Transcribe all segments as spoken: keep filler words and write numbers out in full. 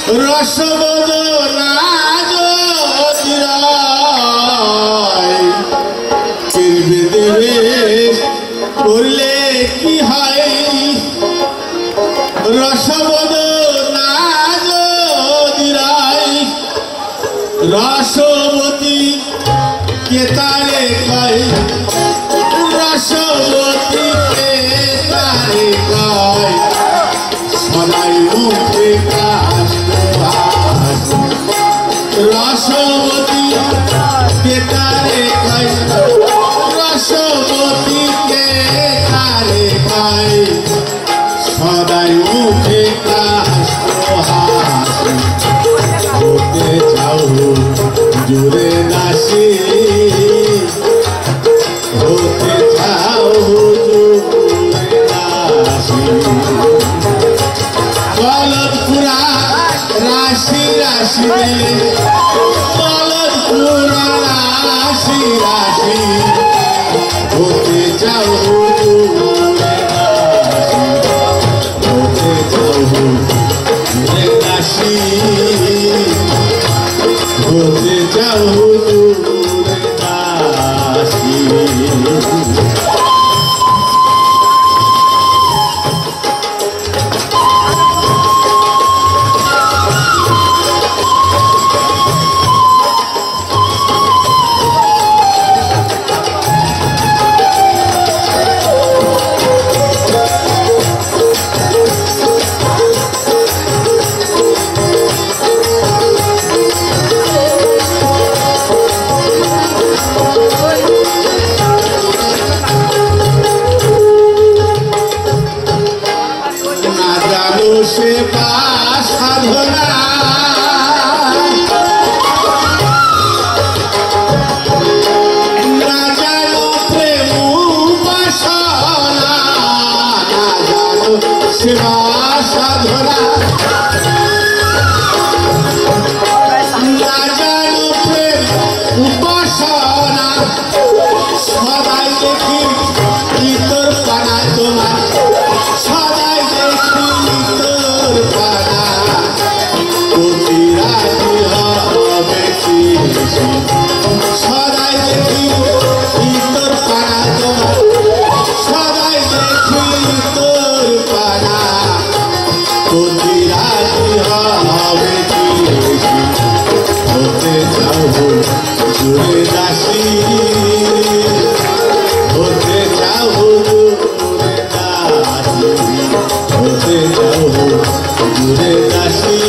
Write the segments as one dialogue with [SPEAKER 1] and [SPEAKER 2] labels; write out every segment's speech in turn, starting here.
[SPEAKER 1] রসবদনা কেরবে দেবে করলে কি হয় রসবদনা রসবতী কেতারে কয় রসবতী কেতারে কয় সদাই মুখে রসবতী কেতারে কয় রসবতী কেতারে কয় সদাই মুখে হতে চাও জুড়ে দাসী হতে চাও জুড়ে দাসী গলতপুরা রাশি রাশি গলতপুরা রাশি রাশি হতে চাও জুড়ে দাসী হতে চাও জুড়ে দাসী হতে চাও জুড়ে দাসী সে সাধনা না জানো প্রেম উপাসনা না জানো সেবা সাধনা না জানো প্রেম উপাসনা সবাই দেখি ইতর পানা তোমার সবাই দেখি সদাই দেখি তোর পাড়া তোমার সদাই দেখি তোর পাড়া তোর রাজি হবে হতে চাও জুড়ে দাসী হতে চাও জুড়ে দাসী হতে চাও জুড়ে দাসী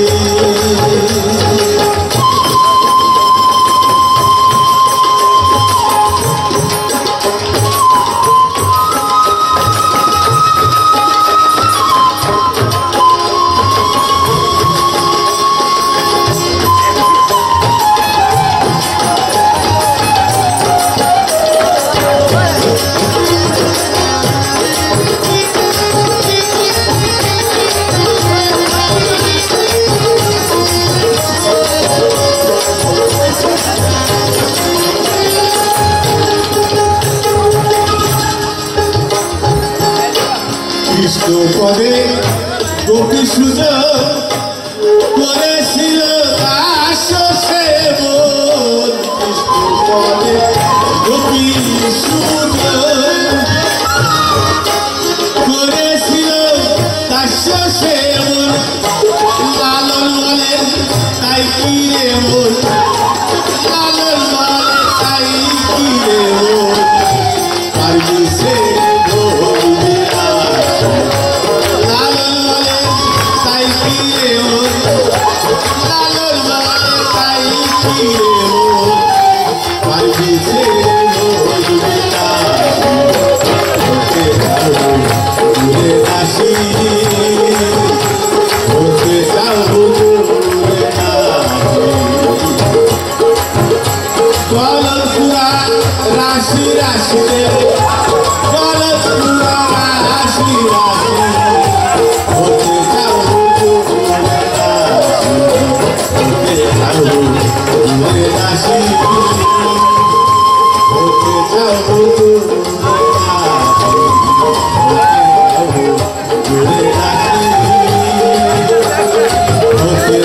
[SPEAKER 1] কৃষ্ণ পদে গোপী সুযোগ করেছিল দাস সেবন কৃষ্ণ পদে গোপী সুযোগ করেছিল দাস সেবন লালন বলে তাই কি রে মন লালন বলে তাই কি রে মন পারবি সে রাশি রাশি গলতপুরা রাশি রাশি হতে চাও জুড়ে দাসী হতে চাও জুড়ে দাসী হতে চাও জুড়ে দাসী হতে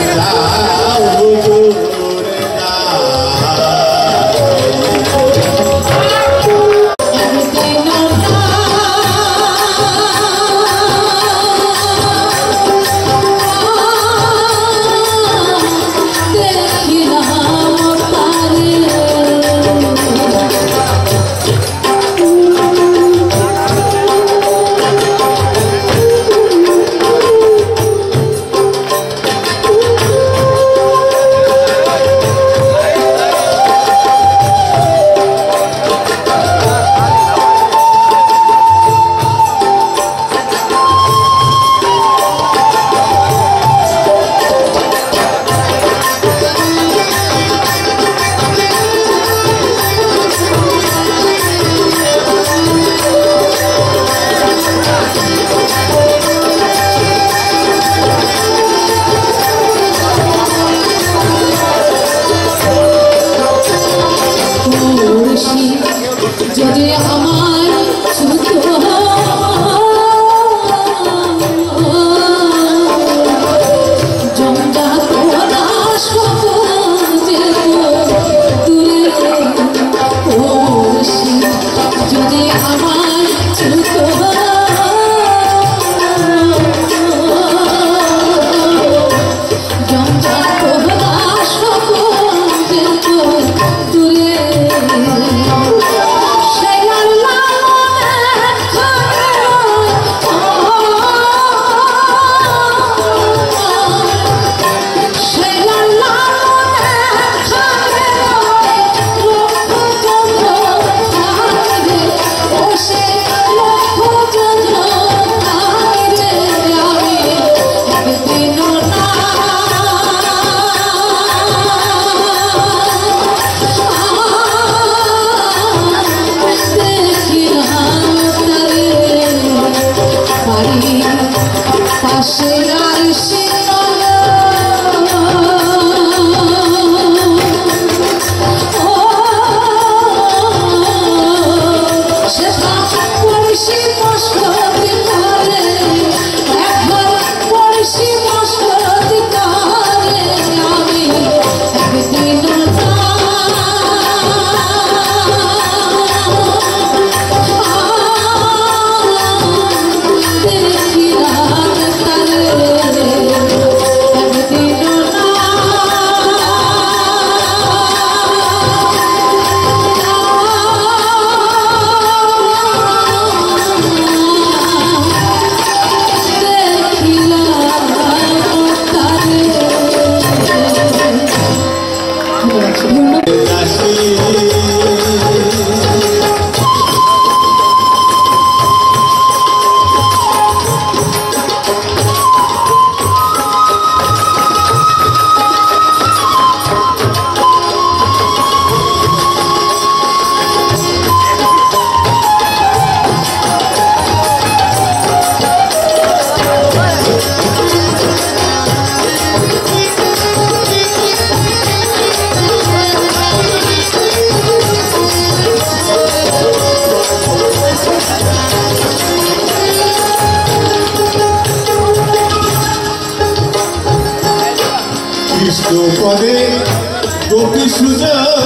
[SPEAKER 1] পদে গোপী সুযোগ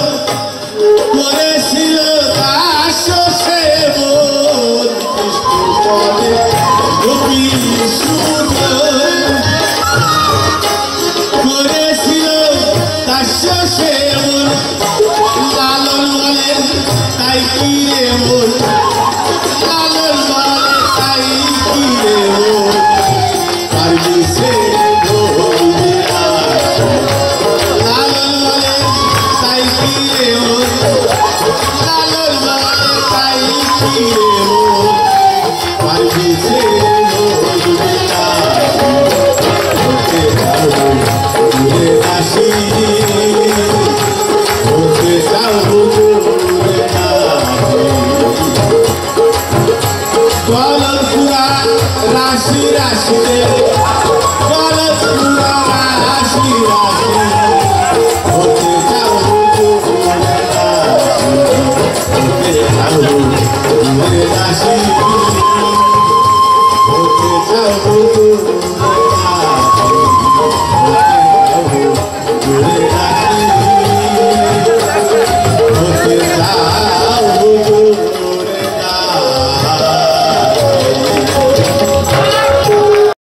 [SPEAKER 1] করেছিল দাস সেবন কৃষ্ণ পদে